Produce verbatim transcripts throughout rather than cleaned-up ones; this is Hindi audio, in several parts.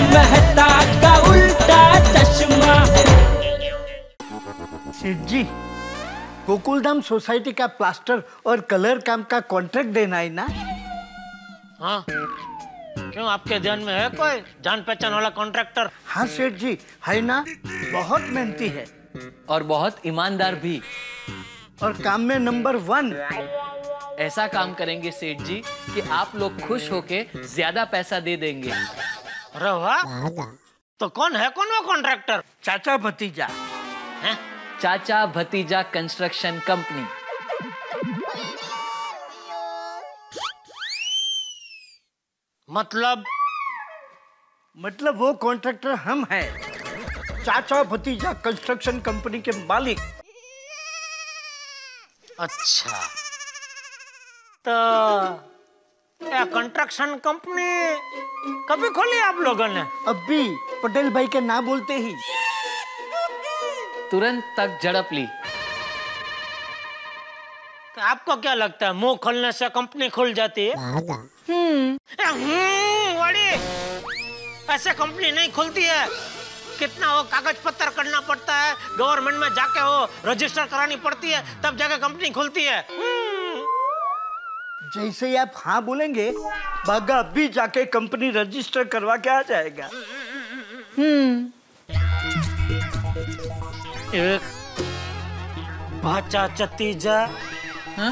मेहता का उल्टा चश्मा। सेठ जी, गोकुलधाम सोसाइटी का प्लास्टर और कलर काम का कॉन्ट्रैक्ट देना है ना? हाँ, क्यों आपके ध्यान में है कोई जान पहचान वाला कॉन्ट्रैक्टर? हाँ सेठ जी, है ना, बहुत मेहनती है और बहुत ईमानदार भी, और काम में नंबर वन। ऐसा काम करेंगे सेठ जी कि आप लोग खुश होके ज्यादा पैसा दे देंगे। अरे वाह, तो कौन है कौन वो कॉन्ट्रैक्टर? चाचा भतीजा है? चाचा भतीजा कंस्ट्रक्शन कंपनी। मतलब मतलब वो कॉन्ट्रैक्टर हम हैं, चाचा भतीजा कंस्ट्रक्शन कंपनी के मालिक। अच्छा, तो क्या कंस्ट्रक्शन कंपनी कभी खोली आप लोगों ने? अभी पटेल भाई के ना बोलते ही तुरंत तक झड़प ली। तो आपको क्या लगता है मुंह खोलने से कंपनी खुल जाती है? हम्म, ऐसे कंपनी नहीं खुलती है। कितना वो कागज पत्र करना पड़ता है, गवर्नमेंट में जाके वो रजिस्टर करानी पड़ती है, तब जाके कंपनी खुलती है। जैसे ही आप हाँ बोलेंगे, बागा अभी जाके कंपनी रजिस्टर करवा के आ जाएगा। हम्म, एक भाचा चतीजा, हाँ?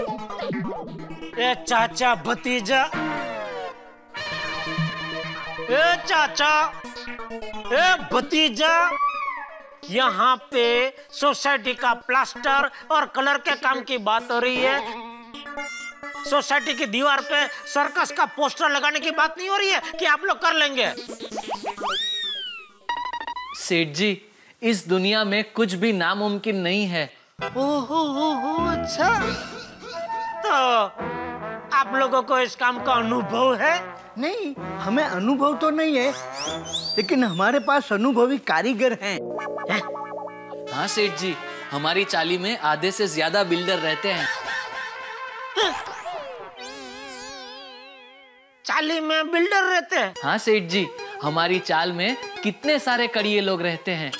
ए चाचा भतीजा, ए चाचा, ए भतीजा, यहाँ पे सोसाइटी का प्लास्टर और कलर के काम की बात हो रही है। सोसाइटी की दीवार पे सर्कस का पोस्टर लगाने की बात नहीं हो रही है कि आप लोग कर लेंगे। सेठ जी, इस दुनिया में कुछ भी नामुमकिन नहीं है। ओहो हो, अच्छा, तो आप लोगों को इस काम का अनुभव है? नहीं, हमें अनुभव तो नहीं है, लेकिन हमारे पास अनुभवी कारीगर हैं। है? हाँ सेठ जी, हमारी चाली में आधे से ज्यादा बिल्डर रहते हैं। चाली में बिल्डर रहते हैं? हाँ सेठ जी, हमारी चाल में कितने सारे कड़िए लोग रहते हैं।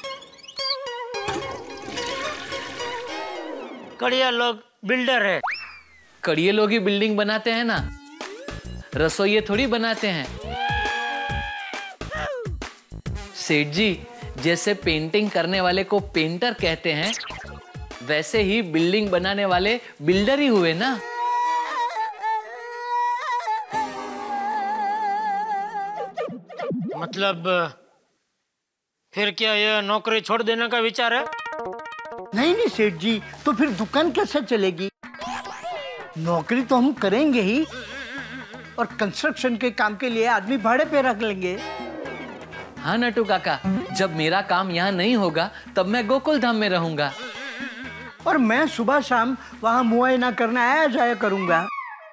कड़िया लोग बिल्डर है? कड़िए लोग ही बिल्डिंग बनाते हैं ना, रसोइये थोड़ी बनाते हैं। सेठ जी, जैसे पेंटिंग करने वाले को पेंटर कहते हैं, वैसे ही बिल्डिंग बनाने वाले बिल्डर ही हुए ना। मतलब फिर क्या यह नौकरी छोड़ देने का विचार है? नहीं नहीं सेठ जी, तो फिर दुकान कैसे चलेगी? नौकरी तो हम करेंगे ही, और कंस्ट्रक्शन के काम के लिए आदमी भाड़े पे रख लेंगे। हाँ नटू काका, जब मेरा काम यहाँ नहीं होगा तब मैं गोकुल धाम में रहूंगा, और मैं सुबह शाम वहाँ मुआयना करने आया जाया करूंगा।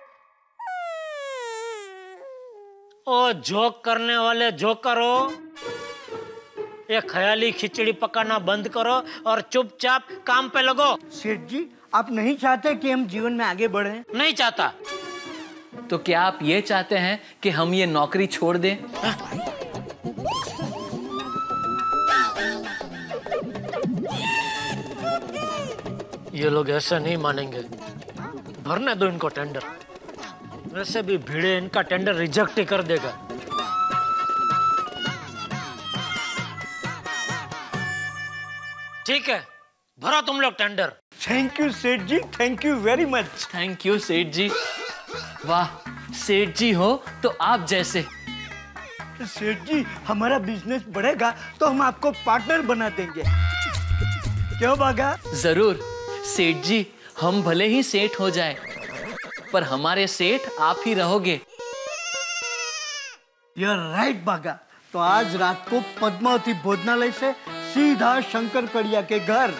ओ जोक करने वाले जोकर हो, ये ख्याली खिचड़ी पकाना बंद करो और चुपचाप काम पे लगो। सेठ जी, आप नहीं चाहते कि हम जीवन में आगे बढ़ें? नहीं चाहता। तो क्या आप ये चाहते हैं कि हम ये नौकरी छोड़ दें? ये लोग ऐसा नहीं मानेंगे, भरने दो इनको टेंडर। वैसे भी भिड़े इनका टेंडर रिजेक्ट ही कर देगा। ठीक है, भरो तुम लोग tender. Thank you Seth ji, thank you very much. Thank you Seth ji. वाह, सेठ जी हो तो आप जैसे। सेठ जी, हमारा बिजनेस बढ़ेगा तो हम आपको पार्टनर बना देंगे, क्यों बागा? जरूर सेठ जी, हम भले ही सेठ हो जाए, पर हमारे सेठ आप ही रहोगे। You're right बागा। तो आज रात को पद्मावती भोजनालय से सीधा शंकर कड़िया के घर।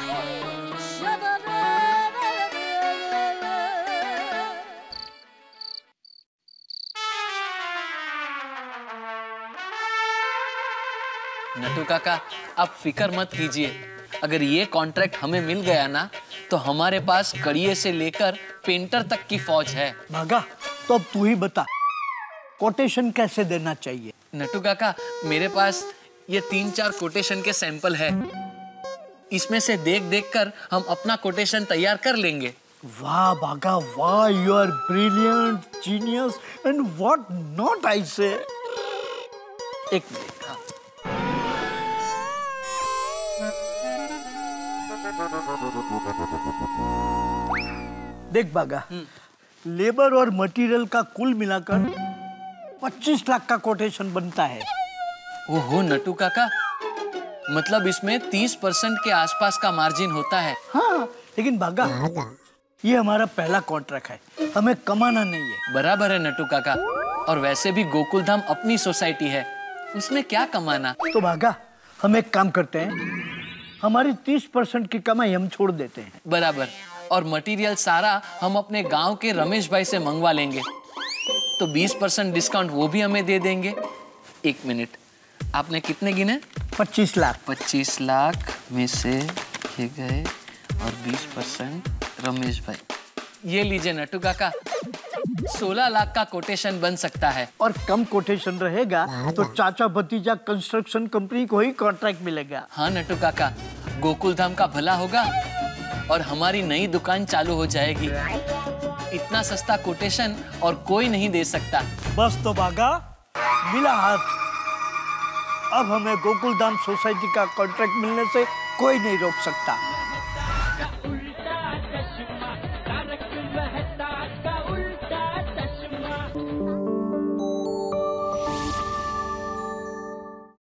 नटू काका, आप फिक्र मत कीजिए, अगर ये कॉन्ट्रैक्ट हमें मिल गया ना, तो हमारे पास कड़िए से लेकर पेंटर तक की फौज है। बागा, तो अब तू ही बता, कोटेशन कैसे देना चाहिए। नटू काका, मेरे पास ये तीन चार कोटेशन के सैंपल है। इसमें से देख देख कर हम अपना कोटेशन तैयार कर लेंगे। वाह बागा वाह, you are brilliant, genius and what not I say. एक मिनट। हाँ। देख बागा, लेबर और मटेरियल का कुल मिलाकर पच्चीस लाख का कोटेशन बनता है। ओहो नटू काका, मतलब इसमें तीस परसेंट के आसपास का मार्जिन होता है। हाँ, लेकिन बागा ये हमारा पहला कॉन्ट्रैक्ट है, हमें कमाना नहीं है। बराबर है नटू काका, और वैसे भी गोकुलधाम अपनी सोसाइटी है, उसमें क्या कमाना। तो बागा हम एक काम करते हैं, हमारी तीस परसेंट की कमाई हम छोड़ देते हैं। बराबर, और मटेरियल सारा हम अपने गांव के रमेश भाई से मंगवा लेंगे, तो बीस परसेंट डिस्काउंट वो भी हमें दे देंगे। एक मिनट, आपने कितने गिने? पच्चीस लाख। पच्चीस लाख में से ये गए और बीस परसेंट रमेश भाई। ये लीजिए नटू काका, सोलह लाख का कोटेशन बन सकता है। और कम कोटेशन रहेगा तो चाचा भतीजा कंस्ट्रक्शन कंपनी को ही कॉन्ट्रैक्ट मिलेगा। हाँ नटू काका, गोकुलधाम का भला होगा और हमारी नई दुकान चालू हो जाएगी। इतना सस्ता कोटेशन और कोई नहीं दे सकता। बस तो बागा, मिला हाथ। अब हमें गोकुलधाम सोसाइटी का कॉन्ट्रैक्ट मिलने से कोई नहीं रोक सकता।